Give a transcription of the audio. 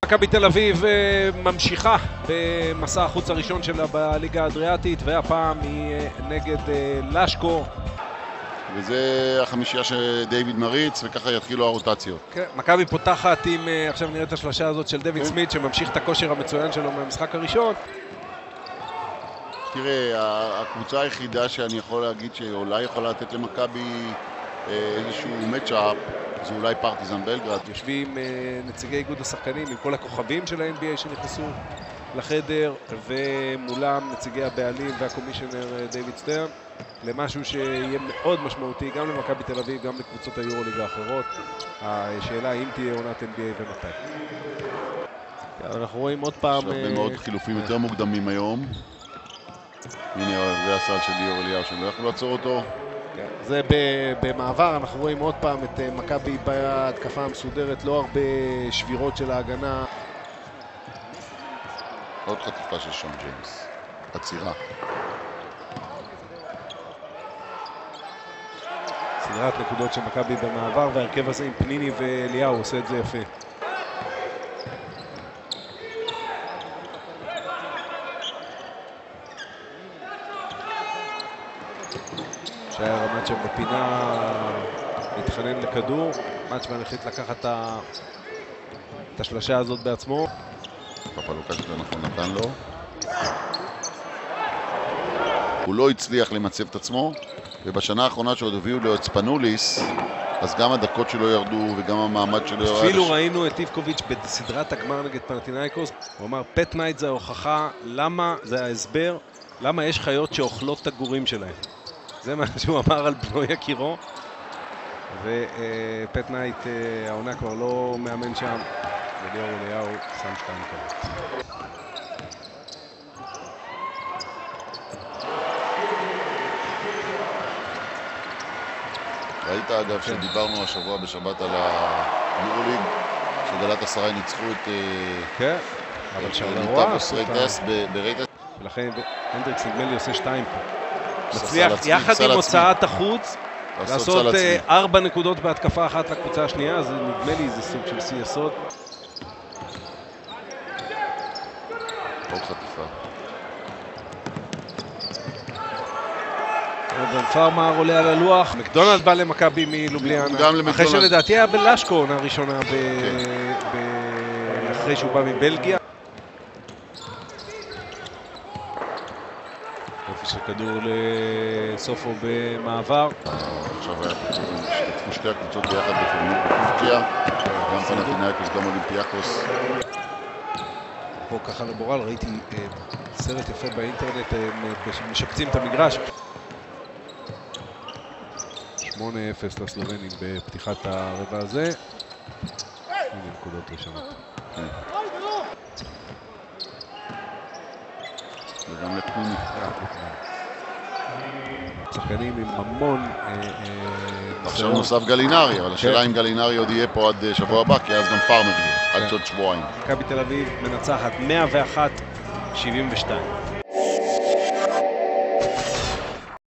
מכבי תל אביב ממשיכה במסע החוץ הראשון שלה בליגה האדריאטית, והפעם היא נגד לשקו. וזה החמישייה שדייוויד מריץ, וככה יתחילו הרוטציות. כן, מכבי פותחת עם, עכשיו נראה את השלושה הזאת של דויד סמית, שממשיך את הכושר המצוין שלו מהמשחק הראשון. תראה, הקבוצה היחידה שאני יכול להגיד שאולי יכולה לתת למכבי איזשהו מצ'אפ, זה אולי פרטיזן בלגרד. יושבים נציגי איגוד השחקנים עם כל הכוכבים של ה-NBA שנכנסו לחדר, ומולם נציגי הבעלים והקומישיונר דיוויד סטרן, למשהו שיהיה מאוד משמעותי גם למכבי תל אביב, גם לקבוצות היורוליגה האחרות. השאלה אם תהיה עונת NBA ומתי. אנחנו רואים עוד פעם... יש הרבה מאוד חילופים יותר מוקדמים היום. הנה, זה הסל של ליאור אליהו שלא יכלו לעצור אותו. זה במעבר, אנחנו רואים עוד פעם את מכבי בהתקפה המסודרת, לא הרבה שבירות של ההגנה. עוד חטיפה של שון ג'יימס, עצירה. סדרת נקודות של מכבי במעבר, והרכב הזה עם פניני ואליהו עושה את זה יפה. שהיה רמת שם בפינה להתחנן לכדור, מאצ'מן החליט לקחת את השלושה הזאת בעצמו. פפלוקה שזה נכון נתן לו. הוא לא הצליח למצב את עצמו, ובשנה האחרונה שעוד הביאו לו את ספנוליס, אז גם הדקות שלו ירדו וגם המעמד שלו ירד. אפילו ראינו את איבקוביץ' בסדרת הגמר נגד פנתינייקוס, הוא אמר פט נייט זה ההוכחה, למה, זה ההסבר, למה יש חיות שאוכלות את הגורים שלהם. זה מה שהוא אמר על בנו יקירו, ופט נייט העונה כבר לא מאמן שם, וליאור אליהו שם 2 נקודות. ראית אגב שדיברנו השבוע בשבת על היורוליג, שגלת עשרה ניצחו את ליטאבוס רייטס ברייטס. ולכן הנדריקס נדמה לי עושה 2 פה. מצליח יחד עם הוצאת החוץ לעשות 4 נקודות בהתקפה אחת לקבוצה השנייה, אז נדמה לי זה סוג של שיא יסוד. עוד חטיפה. אורבן פארמר עולה על הלוח, מקדונלד בא למכבי מלובליאנה, אחרי שלדעתי היה בלשקו עונה ראשונה אחרי שהוא בא מבלגיה. יופי של כדור לסופו במעבר. עכשיו השתתפו שתי הקבוצות ביחד בפורמות בטורקיה, גם פנתינייקוס, גם אולימפיאקוס. פה ככה לבורל, ראיתי סרט יפה באינטרנט, משפצים את המגרש. 8-0 לסלובנים בפתיחת הרבע הזה. הנה נקודות ראשונות. וגם לפנימי. שחקנים עם המון... עכשיו נוסף גלינרי, אבל השאלה אם גלינרי עוד יהיה פה עד שבוע הבא, כי אז גם פארמר יהיה, עד עוד שבועיים. מכבי תל אביב מנצחת 101-72.